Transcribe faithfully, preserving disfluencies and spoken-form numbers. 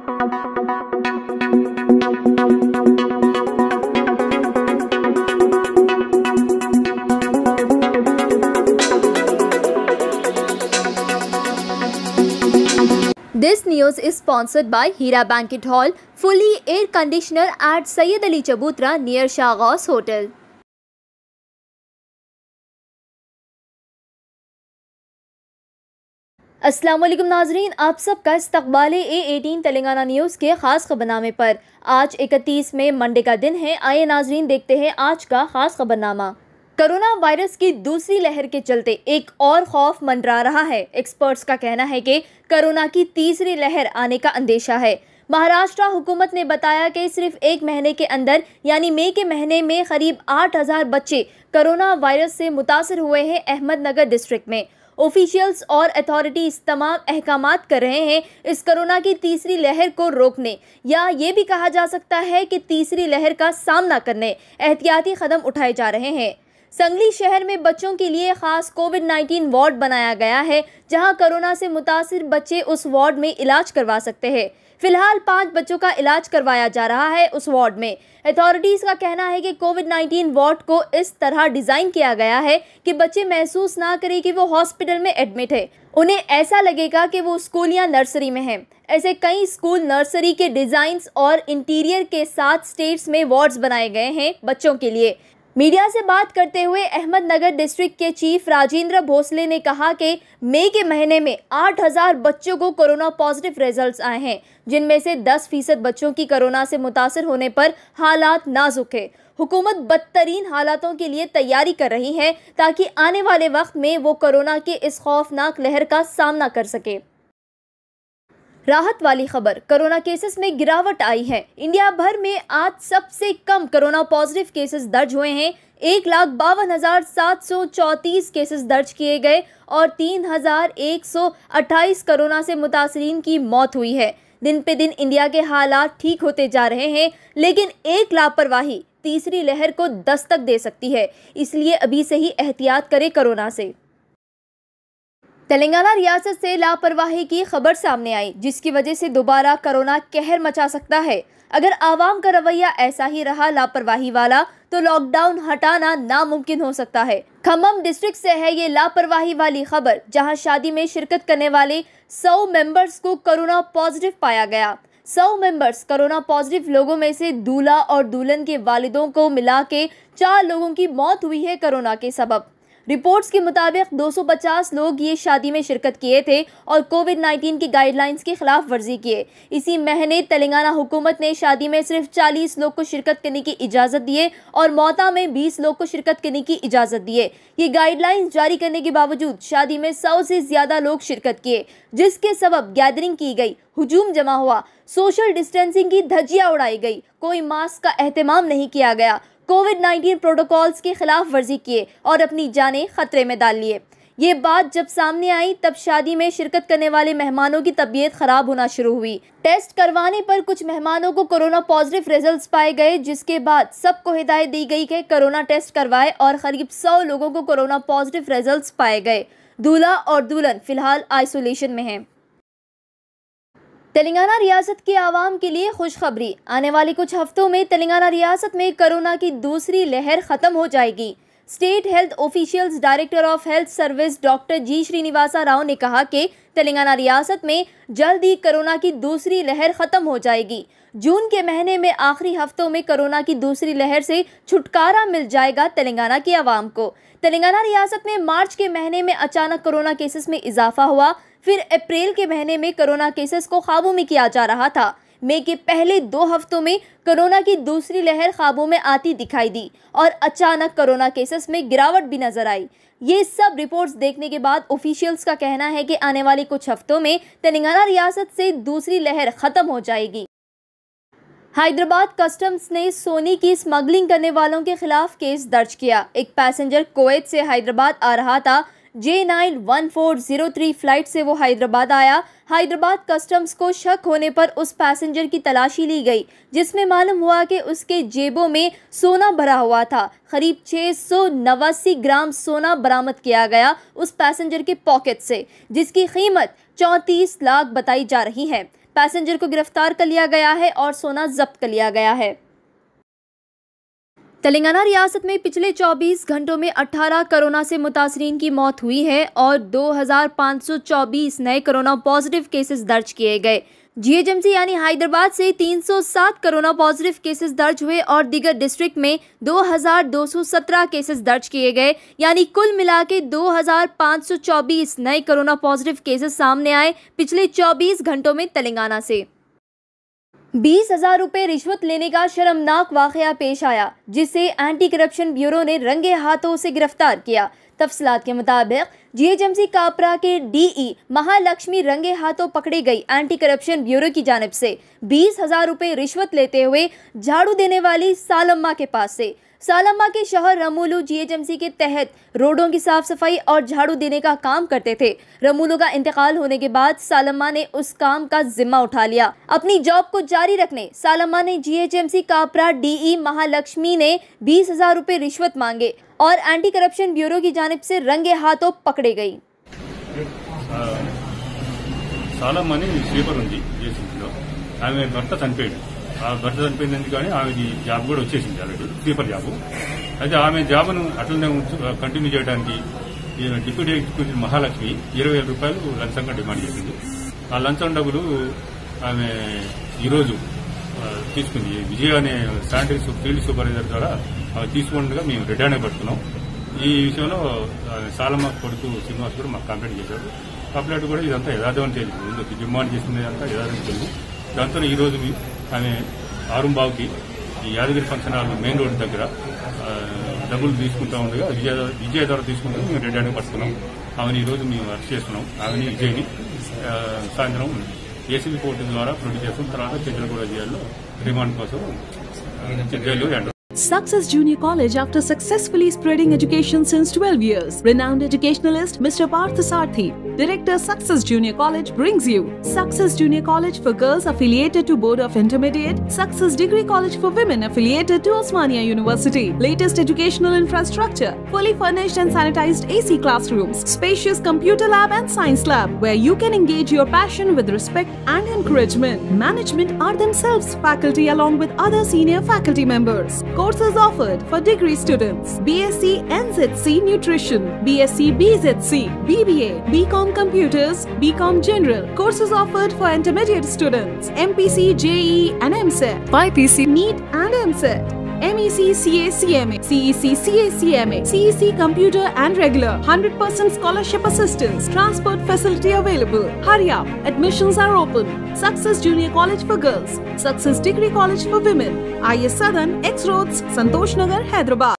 This news is sponsored by Hira Banquet Hall, fully air conditioner at Sayyid Ali Chabutra near Shahghaus Hotel. अस्सलाम वालेकुम नाजरीन, आप सबका इस्तकबाल ए एटीन तेलंगाना न्यूज़ के ख़ास खबरनामे पर। आज इकतीस मई मंडे का दिन है। आइए नाजरीन देखते हैं आज का ख़ास खबरनामा। कोरोना वायरस की दूसरी लहर के चलते एक और खौफ मंडरा रहा है। एक्सपर्ट्स का कहना है कि कोरोना की तीसरी लहर आने का अंदेशा है। महाराष्ट्र हुकूमत ने बताया कि सिर्फ एक महीने के अंदर यानी मई के महीने में करीब आठ हज़ार बच्चे कोरोना वायरस से मुतासर हुए हैं। अहमदनगर डिस्ट्रिक्ट में ऑफिशियल्स और अथॉरिटीज़ तमाम अहकामात कर रहे हैं इस कोरोना की तीसरी लहर को रोकने, या ये भी कहा जा सकता है कि तीसरी लहर का सामना करने एहतियाती कदम उठाए जा रहे हैं। संगली शहर में बच्चों के लिए खास कोविड नाइन्टीन वार्ड बनाया गया है, जहां कोरोना से मुतासिर बच्चे उस वार्ड में इलाज करवा सकते हैं। फिलहाल पाँच बच्चों का इलाज करवाया जा रहा है उस वार्ड में। अथॉरिटीज़ का कहना है कि कोविड नाइन्टीन वार्ड को इस तरह डिज़ाइन किया गया है कि बच्चे महसूस ना करें कि वो हॉस्पिटल में एडमिट है। उन्हें ऐसा लगेगा कि वो स्कूल या नर्सरी में हैं। ऐसे कई स्कूल नर्सरी के डिज़ाइंस और इंटीरियर के साथ स्टेट्स में वार्ड्स बनाए गए हैं बच्चों के लिए। मीडिया से बात करते हुए अहमदनगर डिस्ट्रिक्ट के चीफ राजेंद्र भोसले ने कहा कि मई के महीने में आठ हज़ार बच्चों को कोरोना पॉजिटिव रिजल्ट्स आए हैं, जिनमें से दस फीसद बच्चों की कोरोना से मुतासर होने पर हालात नाजुक है। हुकूमत बदतरीन हालातों के लिए तैयारी कर रही है ताकि आने वाले वक्त में वो कोरोना की इस खौफनाक लहर का सामना कर सके। राहत वाली खबर, कोरोना केसेस में गिरावट आई है। इंडिया भर में आज सबसे कम कोरोना पॉजिटिव केसेस दर्ज हुए हैं। एक लाख बावन हजार सात सौ चौंतीस केसेस दर्ज किए गए और तीन हजार एक सौ अट्ठाईस कोरोना से मुतासरीन की मौत हुई है। दिन पे दिन इंडिया के हालात ठीक होते जा रहे हैं, लेकिन एक लापरवाही तीसरी लहर को दस्तक दे सकती है, इसलिए अभी से ही एहतियात करें कोरोना से। तेलंगाना रियासत से लापरवाही की खबर सामने आई, जिसकी वजह से दोबारा कोरोना कहर मचा सकता है। अगर आवाम का रवैया ऐसा ही रहा लापरवाही वाला, तो लॉकडाउन हटाना नामुमकिन हो सकता है। खम्मम डिस्ट्रिक्ट से है ये लापरवाही वाली खबर, जहां शादी में शिरकत करने वाले सौ मेंबर्स को कोरोना पॉजिटिव पाया गया। सौ मेंबर्स कोरोना पॉजिटिव लोगों में से दूल्हा और दुल्हन के वालिदों को मिला के चार लोगों की मौत हुई है कोरोना के सबब। रिपोर्ट्स के मुताबिक दो सौ पचास लोग ये शादी में शिरकत किए थे और कोविड नाइन्टीन की गाइडलाइंस की खिलाफ वर्जी किए। इसी महीने तेलंगाना हुकूमत ने शादी में सिर्फ चालीस लोग को शिरकत करने की इजाज़त दिए और मौता में बीस लोग को शिरकत करने की इजाज़त दिए। ये गाइडलाइंस जारी करने के बावजूद शादी में सौ से ज़्यादा लोग शिरकत किए, जिसके सबब गैदरिंग की गई, हुजूम जमा हुआ, सोशल डिस्टेंसिंग की धज्जियाँ उड़ाई गई, कोई मास्क का एहतमाम नहीं किया गया, कोविड नाइन्टीन प्रोटोकॉल्स की खिलाफ वर्जी किए और अपनी जानें खतरे में डाल लिए। ये बात जब सामने आई तब शादी में शिरकत करने वाले मेहमानों की तबीयत खराब होना शुरू हुई। टेस्ट करवाने पर कुछ मेहमानों को कोरोना पॉजिटिव रिजल्ट्स पाए गए, जिसके बाद सबको हिदायत दी गई कि कोरोना टेस्ट करवाए और करीब सौ लोगों को कोरोना पॉजिटिव रिजल्ट्स पाए गए। दूल्हा और दुल्हन फिलहाल आइसोलेशन में हैं। तेलंगाना रियासत की आवाम के लिए खुशखबरी, आने वाले कुछ हफ्तों में तेलंगाना रियासत में कोरोना की दूसरी लहर ख़त्म हो जाएगी। State health officials director of health service doctor G Srinivasa Rao ने कहा कि तेलंगाना रियासत में जल्द ही कोरोना की दूसरी लहर ख़त्म हो जाएगी। जून के महीने में आखिरी हफ्तों में कोरोना की दूसरी लहर से छुटकारा मिल जाएगा तेलंगाना की आवाम को। तेलंगाना रियासत में मार्च के महीने में अचानक कोरोना केसेस में इजाफा हुआ, फिर अप्रैल के महीने में कोरोना केसेस को काबू में किया जा रहा था। मई के पहले दो हफ्तों में कोरोना की दूसरी लहर काबू में आती दिखाई दी और अचानक कोरोना केसेस में गिरावट भी नजर आई। ये सब रिपोर्ट्स देखने के बाद ऑफिशियल्स का कहना है कि आने वाले कुछ हफ्तों में तेलंगाना रियासत से दूसरी लहर खत्म हो जाएगी। हैदराबाद कस्टम्स ने सोने की स्मगलिंग करने वालों के खिलाफ केस दर्ज किया। एक पैसेंजर कुवैत से हैदराबाद आ रहा था। J nine one four zero three flight से वो हैदराबाद आया। हैदराबाद कस्टम्स को शक होने पर उस पैसेंजर की तलाशी ली गई, जिसमें मालूम हुआ कि उसके जेबों में सोना भरा हुआ था। करीब छः सौ नवासी ग्राम सोना बरामद किया गया उस पैसेंजर के पॉकेट से, जिसकी कीमत चौंतीस लाख बताई जा रही है। पैसेंजर को गिरफ्तार कर लिया गया है और सोना जब्त कर लिया गया है। तेलंगाना रियासत में पिछले चौबीस घंटों में अठारह कोरोना से मुतासरीन की मौत हुई है और दो हज़ार पाँच सौ चौबीस नए कोरोना पॉजिटिव केसेस दर्ज किए गए। जीएचएमसी यानी हैदराबाद से तीन सौ सात कोरोना पॉजिटिव केसेस दर्ज हुए और दीगर डिस्ट्रिक्ट में दो हज़ार दो सौ सत्रह केसेस दर्ज किए गए, यानी कुल मिला के दो हज़ार पाँच सौ चौबीस नए कोरोना पॉजिटिव केसेस सामने आए पिछले चौबीस घंटों में तेलंगाना से। बीस हजार रुपये रिश्वत लेने का शर्मनाक वाकया पेश आया, जिसे एंटी करप्शन ब्यूरो ने रंगे हाथों से गिरफ्तार किया। तफसीलात के मुताबिक जीएचएमसी कापरा के डीई महालक्ष्मी रंगे हाथों पकड़ी गई। एंटी करप्शन ब्यूरो की जानिब से बीस हजार रुपये रिश्वत लेते हुए झाड़ू देने वाली सालम्मा के पास से। सालम्मा के शौहर रमूलू जीएचएमसी के तहत रोडों की साफ सफाई और झाड़ू देने का काम करते थे। रमूलू का इंतकाल होने के बाद सालम्मा ने उस काम का जिम्मा उठा लिया। अपनी जॉब को जारी रखने सालम्मा ने जीएचएमसी कापरा डीई महालक्ष्मी ने बीस हजार रुपये रिश्वत मांगे और एंटी करप्शन ब्यूरो की जानिब से रंगे हाथों पकड़े गई। సాలమ్మని స్లీపర్ ఉంది జేసీబీలో, ఆమె భర్త చనిపోయాడు. ఆ భర్త చనిపోయింది కానీ ఆమెకి జాబ్ కూడా వచ్చేసింది ఆల్రెడీ, స్లీపర్ జాబ్. అయితే ఆమె జాబ్ను అట్లనే కంటిన్యూ చేయడానికి డిప్యూటీ ఎగ్జిక్యూటివ్ మహాలక్ష్మి ఇరవై వేల రూపాయలు లంచంగా డిమాండ్ చేసింది. ఆ లంచం డబ్బులు ఆమె ఈరోజు తీసుకుంది. విజయ్ అనే శానిటరీ ఫీల్డ్ సూపర్వైజర్ ద్వారా ఆమె తీసుకుండగా మేము రెడ్ హ్యాండ్ పడుతున్నాం. ఈ విషయంలో సాలమ్మ కొడుకు శ్రీనివాస్ కూడా మాకు కంప్లైంట్ చేశారు. కంప్లైంట్ కూడా ఇదంతా యథార్థం తెలియదు, డిమాండ్ చేసింది అంతా యథార్థం తెలియదు. దాంతో ఈ రోజు ఆమె ఆరుంబావుకి ఈ Yadagiri function hall main road దగ్గర డబ్బులు తీసుకుంటా ఉండగా విజయ విజయ ద్వారా తీసుకుంటూ మేము రెడ్ హ్యాండ్ పడుతున్నాం. ఆమెను ఈ రోజు మేము అరెస్ట్ చేస్తున్నాం. ఆమెని విజయ్ని సాయంత్రం ఏసీబీ కోర్టు ద్వారా ప్రొడ్యూస్ చేస్తాం. తర్వాత చంద్రగూడ జైల్లో రిమాండ్ కోసం జైలు enter. Success Junior College, after successfully spreading education since twelve years, renowned educationalist Mister Partha Sarthi, Director Success Junior College, brings you Success Junior College for girls affiliated to Board of Intermediate, Success Degree College for women affiliated to Osmania University. Latest educational infrastructure, fully furnished and sanitized A C classrooms, spacious computer lab and science lab where you can engage your passion with respect and encouragement. Management are themselves faculty along with other senior faculty members. Courses offered for degree students: B S c N Z C Nutrition, B S c B Z C, B B A, B Com Computers, B Com General. Courses offered for intermediate students: M P C, J E E and M C E T, Y P C, NEET and M C E T. M E C C A C M A, C E C C A C M A, C E C Computer and Regular, one hundred percent scholarship assistance, transport facility available. Hurry up, admissions are open. Success Junior College for Girls, Success Degree College for Women, I S Southern, X Roads, Santosh Nagar, Hyderabad.